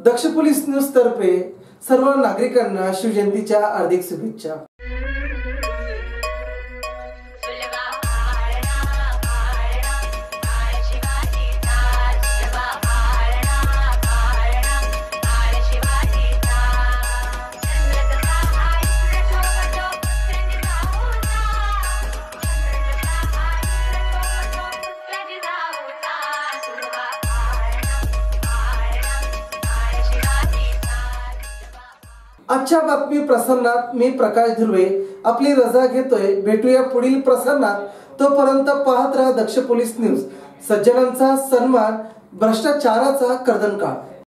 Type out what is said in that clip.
दक्ष police news तर्फे सर्व नागरिकांना शिवजयंतीच्या हार्दिक शुभेच्छा। आजच्या बातमी प्रसारणात मी प्रकाश धुर्वे आपली रजा घेतोय। भेटूया पुढील प्रसारणात। तोपर्यंत पाहत राहा दक्ष पोलीस न्यूज। सज्जनांचा सन्मान, भ्रष्टाचाराचा कर्दनकाळ।